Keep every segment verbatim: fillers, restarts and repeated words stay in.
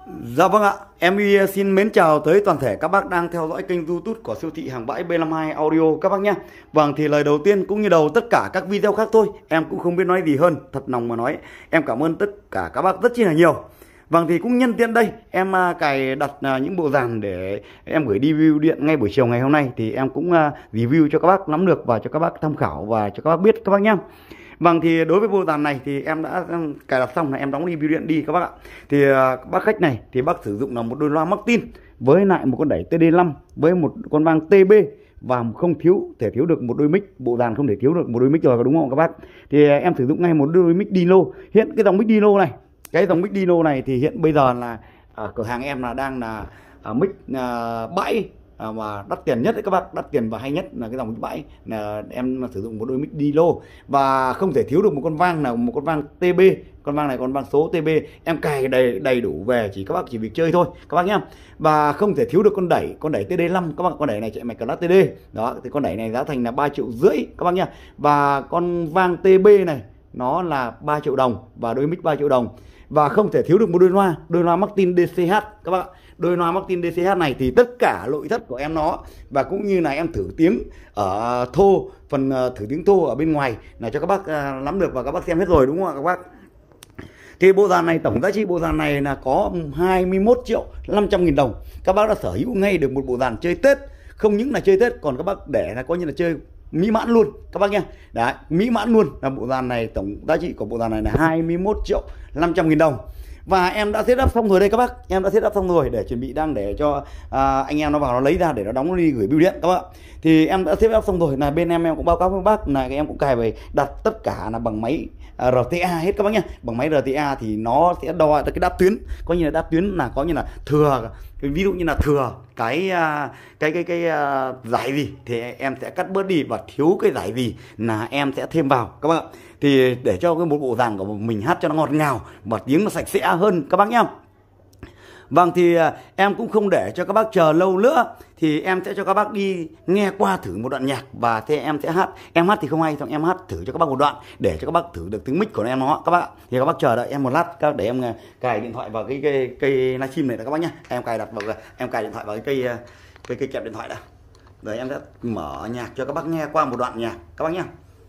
Dạ vâng ạ, em Y xin mến chào tới toàn thể các bác đang theo dõi kênh YouTube của siêu thị hàng bãi B năm mươi hai Audio các bác nhé. Vâng, thì lời đầu tiên cũng như đầu tất cả các video khác thôi, em cũng không biết nói gì hơn, thật lòng mà nói, em cảm ơn tất cả các bác rất chi là nhiều. Vâng, thì cũng nhân tiện đây, em cài đặt những bộ dàn để em gửi đi review điện ngay buổi chiều ngày hôm nay, thì em cũng review cho các bác nắm được và cho các bác tham khảo và cho các bác biết các bác nhé. Vâng, thì đối với bộ dàn này thì em đã cài đặt xong là em đóng review điện đi các bác ạ. Thì bác khách này thì bác sử dụng là một đôi loa Martin với lại một con đẩy T D năm với một con vang T B và không thiếu thể thiếu được một đôi mic, bộ dàn không thể thiếu được một đôi mic rồi, có đúng không các bác? Thì em sử dụng ngay một đôi mic Dino. Hiện cái dòng mic Dino này, cái dòng mic Dino này thì hiện bây giờ là ở cửa hàng em là đang là mic bãi À, mà đắt tiền nhất đấy các bác, đắt tiền và hay nhất là cái dòng mic bãi là em sử dụng một đôi mic Dino và không thể thiếu được một con vang nào, một con vang T B, con vang này con vang số T B em cài đầy đầy đủ về, chỉ các bác chỉ việc chơi thôi các bác nhá. Và không thể thiếu được con đẩy, con đẩy T D năm các bác, con đẩy này chạy mạch Class T D đó, thì con đẩy này giá thành là ba triệu rưỡi các bác nhá. Và con vang T B này nó là ba triệu đồng và đôi mic ba triệu đồng. Và không thể thiếu được một đôi loa, đôi loa Martin D C H các bác. Đôi loa Martin D C H này thì tất cả nội thất của em nó và cũng như là em thử tiếng ở thô, phần thử tiếng thô ở bên ngoài là cho các bác nắm được và các bác xem hết rồi, đúng không ạ các bác? Thì bộ dàn này, tổng giá trị bộ dàn này là có hai mươi mốt triệu năm trăm nghìn đồng. Các bác đã sở hữu ngay được một bộ dàn chơi Tết, không những là chơi Tết còn các bác để là coi như là chơi mỹ mãn luôn các bác nha. Đấy, mỹ mãn luôn là bộ dàn này, tổng giá trị của bộ dàn này là hai mươi mốt triệu năm trăm nghìn đồng. Và em đã setup xong rồi đây các bác, em đã setup xong rồi để chuẩn bị đang để cho à, anh em nó vào nó lấy ra để nó đóng đi gửi bưu điện các bác. Thì em đã setup xong rồi, là bên em em cũng báo cáo với bác là em cũng cài về đặt tất cả là bằng máy à, R T A hết các bác nhá. Bằng máy R T A thì nó sẽ đo cái đáp tuyến, có như là đáp tuyến là có như là thừa, ví dụ như là thừa cái cái cái cái, cái giải gì thì em sẽ cắt bớt đi, và thiếu cái giải gì là em sẽ thêm vào các bác. Thì để cho cái một bộ dàn của mình hát cho nó ngọt ngào và tiếng nó sạch sẽ hơn các bác nhá. Vâng, thì em cũng không để cho các bác chờ lâu nữa, thì em sẽ cho các bác đi nghe qua thử một đoạn nhạc và thế em sẽ hát. Em hát thì không hay, xong em hát thử cho các bác một đoạn để cho các bác thử được tiếng mic của em nó các bác. Thì các bác chờ đợi em một lát, các để em cài điện thoại vào cái cây cây livestream này các bác nhá. Em cài đặt vào em cài điện thoại vào cái cây cây cây kẹp điện thoại đã. Rồi em sẽ mở nhạc cho các bác nghe qua một đoạn nhạc các bác nhá.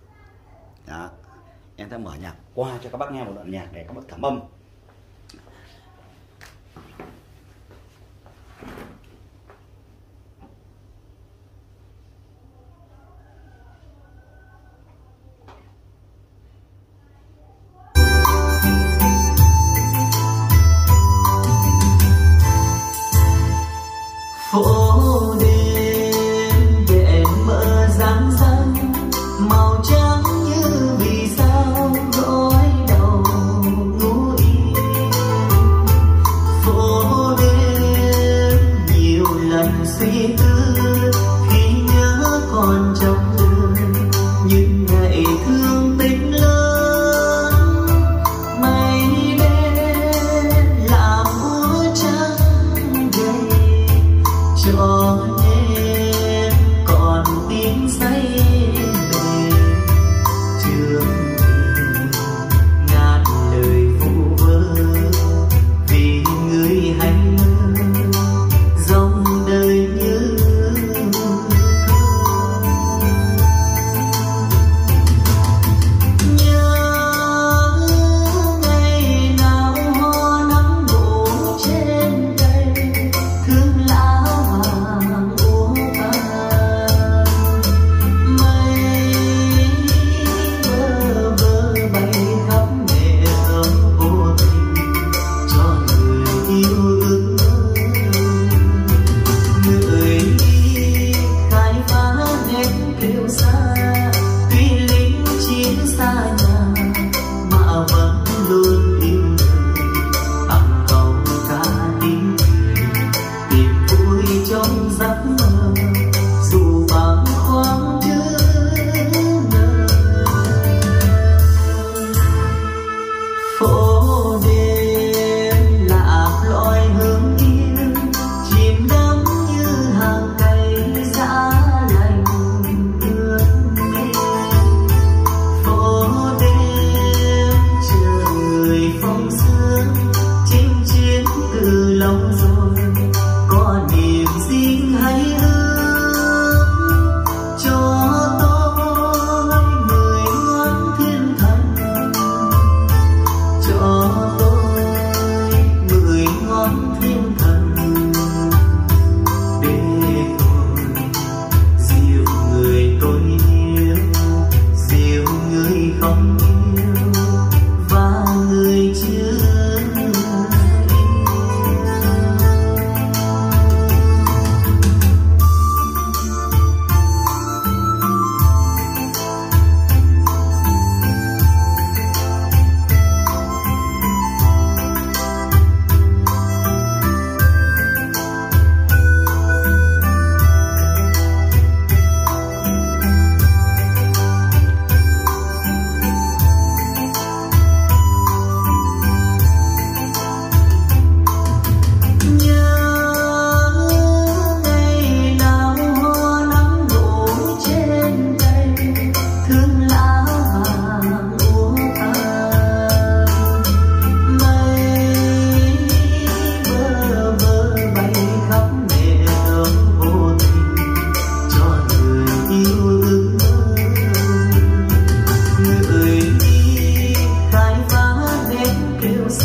Đó. Em sẽ mở nhạc qua cho các bác nghe một đoạn nhạc để các bác cảm âm. Phố đêm để em mơ dáng dăng màu trắng như vì sao gối đầu ngủ yên.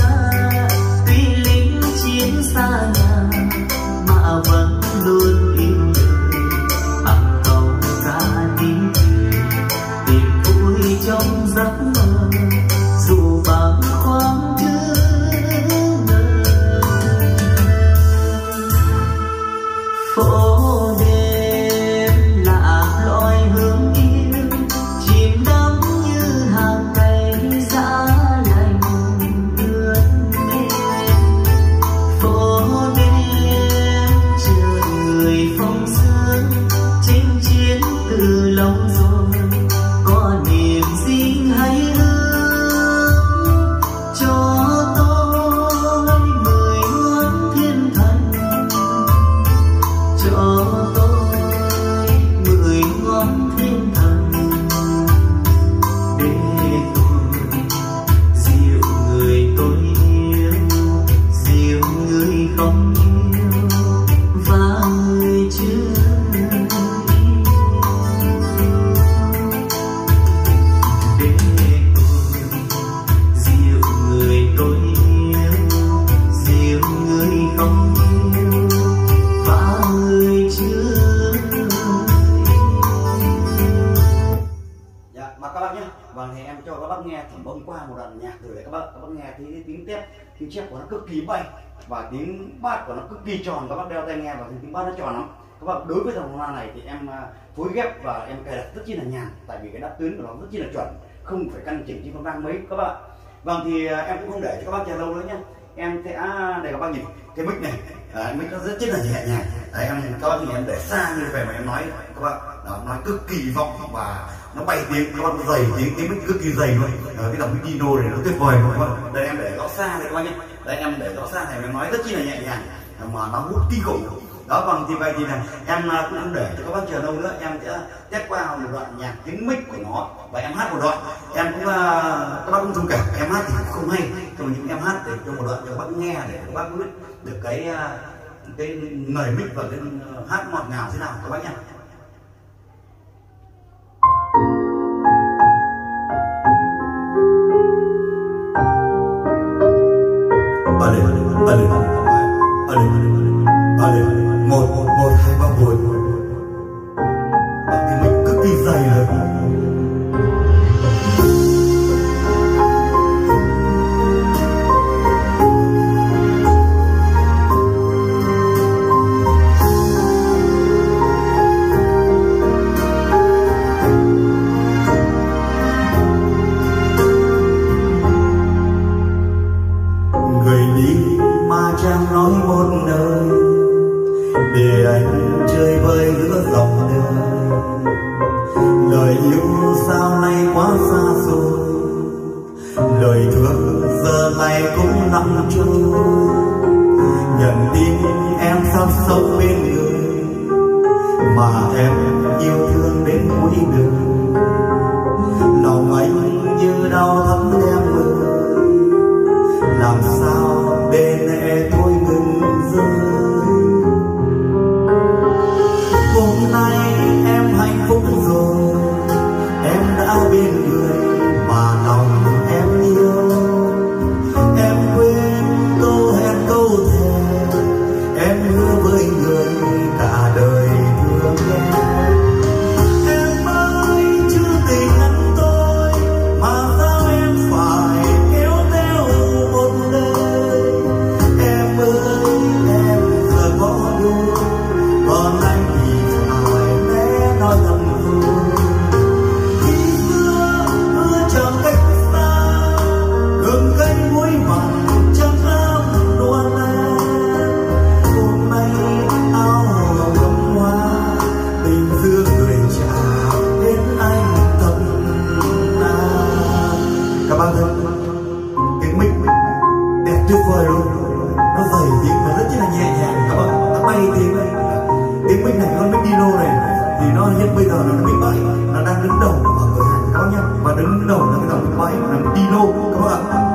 xa, tuy lính chiến xa nhà mà vẫn luôn yêu đời, bằng câu ca tiếng cười tìm vui trong giấc mơ, dù bàng khoáng thứ ngờ. Phố đêm lạ loi hướng yêu, chìm đắm như hàng cây giá lạnh ướt mềm. Phố đêm chờ người phong sương, chinh chiến từ lâu rồi, có niềm gì hay ước cho tôi mười ngón thiên thần, cho tôi mười ngón thiên thần, để tôi dịu người tôi yêu, dịu người không yêu và người chưa yêu. Để tôi dịu người tôi yêu, dịu người không yêu và người chưa yêu. Dạ, mà các bác nhé. Vâng, thì em cho các bác nghe thẩm âm qua một đoạn nhạc rồi để các bác các bác nghe thấy tiếng tép, tiếng chép của nó cực kỳ bay và tiếng bát của nó cực kỳ tròn. Các bác đeo tai nghe và tiếng bát nó tròn lắm. Các bác đối với dòng loa này thì em à, phối ghép và em cài đặt rất chi là nhàn, tại vì cái đáp tuyến của nó rất chi là chuẩn, không phải căn chỉnh trên con vang mấy các bạn. Vâng, thì à, em cũng không để cho các bác chờ lâu nữa nhé. Em sẽ để các bác nhìn cái mic này, à, mic nó rất chi là nhẹ nhàng. Đấy, em các bác thì em để xa như vậy mà em nói các bạn, đó, nói cực kỳ vọng và nó bay tiếng, các bạn dày tiếng, tiếng mic cực kỳ dày luôn. Ờ, cái dòng mic Dino này nó tuyệt vời luôn các bạn. Đây em để rõ xa đây các bác nhé. Đây em để rõ xa này em nói rất chi là nhẹ nhàng mà nó hút kinh khủng. Đó, vâng, thì vậy thì là em cũng không để cho các bác chờ lâu nữa, em sẽ test qua một đoạn nhạc tiếng mic của nó và em hát một đoạn. Em cũng các bác cũng thông cảm, em hát thì không hay, nhưng nhưng em hát để cho một đoạn cho các bác nghe để các bác biết được cái cái lời mic và cái hát ngọt ngào thế nào các bác nhé. Ở đây, ở đây, ở đây, ở đây, một, một, hai, ba, bốn. Và tiếng mic cực kỳ dày rồi. Chẳng nói một lời để anh chơi vơi giữa dòng đời, lời yêu sao nay quá xa xôi, lời thương giờ này cũng lặng trôi. Nhận tin em sắp sống bên người mà em yêu thương đến cuối đời, lòng anh như đau thắm em ơi, làm sao bên em thôi ngừng rơi. Hôm nay em hạnh phúc rồi, em đã bên người mà lòng em yêu. Em quên câu hẹn câu thề, em hứa với người cả đời thương em. Em ơi chưa tình anh tôi mà sao em phải kéo theo một đời. Em ơi em giờ có đôi, còn anh thì phải bé nói thầm rồi. Khi xưa mưa chẳng cách xa, gừng canh muối mặn chẳng ám đùa em. Hôm nay áo hồng gấm hoa, tình xưa người trả đến anh thầm na. Các bạn thân, tiếng mic đẹp tuyệt vời luôn, nó dày tiếng và rất là nhẹ nhàng các bạn, nó bay tiếng này. Tiếng mic này con mic Dino này thì nó hiện bây giờ là nó mic bảy, nó đang đứng đầu ở cửa hàng các bác nhé, và đứng đầu là cái dòng mic bảy là mic Dino các bạn.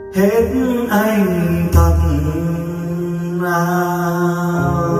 hết anh thật nào.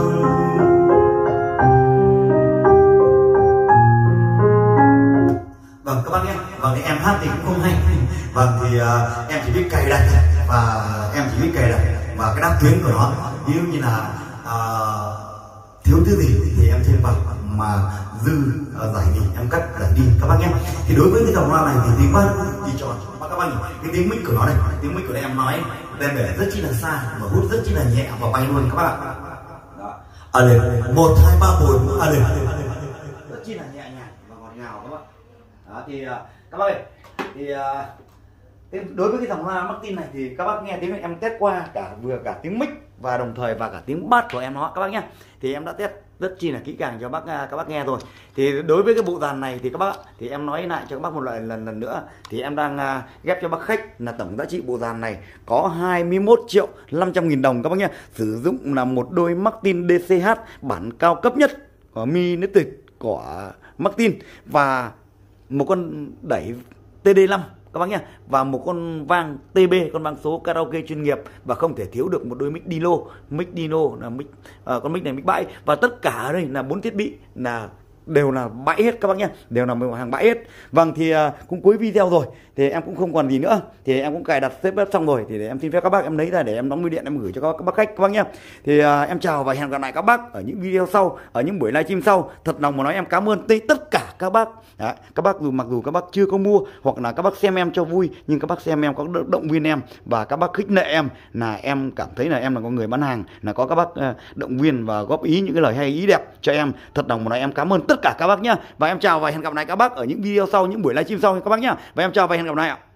Vâng các bác nhé, vâng thì em hát thì cũng không hay, vâng thì uh, em chỉ biết cài đặt và em chỉ biết cài đặt và cái đáp tuyến của nó, ví dụ như là uh, thiếu thứ gì thì em thêm vào, mà dư uh, giải gì em cắt giải đi các bác nhé. Thì đối với cái dòng loa này thì tiếng bass thì chọn các bác nhìn cái tiếng mic của nó này, tiếng mic của đây em nói đem về rất chi là xa và hút rất chi là nhẹ và bay luôn các bác ạ. À lên một hai ba bốn, à lên rất chi là nhẹ nhàng và ngọt ngào các bác. Đó thì các bác ơi, thì uh, đối với cái dòng loa Martin này thì các bác nghe tiếng em test qua cả vừa cả tiếng mic và đồng thời và cả tiếng bass của em nó các bác nhé. Thì em đã test rất chi là kỹ càng cho bác các bác nghe rồi. Thì đối với cái bộ dàn này thì các bác thì em nói lại cho các bác một lần lần lần nữa, thì em đang uh, ghép cho bác khách là tổng giá trị bộ dàn này có hai mươi mốt triệu năm trăm nghìn đồng các bác nhé. Sử dụng là một đôi Martin đê xê hát bản cao cấp nhất của Minited của Martin, và một con đẩy tê đê năm các bác nhé, và một con vang tê bê, con vang số karaoke chuyên nghiệp, và không thể thiếu được một đôi mic Dino, mic Dino là mic uh, con mic này mic bãi, và tất cả ở đây là bốn thiết bị là đều là bãi hết các bác nhé, đều là một hàng bãi hết. Vâng thì uh, cũng cuối video rồi thì em cũng không còn gì nữa, thì em cũng cài đặt xếp xong rồi, thì để em xin phép các bác em lấy ra để em đóng bưu điện em gửi cho các, các bác khách các bác nhé. Thì uh, em chào và hẹn gặp lại các bác ở những video sau, ở những buổi livestream sau. Thật lòng mà nói em cảm ơn tất cả các bác. Đấy, các bác dù mặc dù các bác chưa có mua hoặc là các bác xem em cho vui, nhưng các bác xem em có động viên em và các bác khích lệ em, là em cảm thấy là em là con người bán hàng, là có các bác uh, động viên và góp ý những cái lời hay ý đẹp cho em. Thật lòng mà nói em cảm ơn tất cả các bác nhá. Và em chào và hẹn gặp lại các bác ở những video sau, những buổi livestream sau các bác nhá. Và em chào và hẹn gặp lại ạ.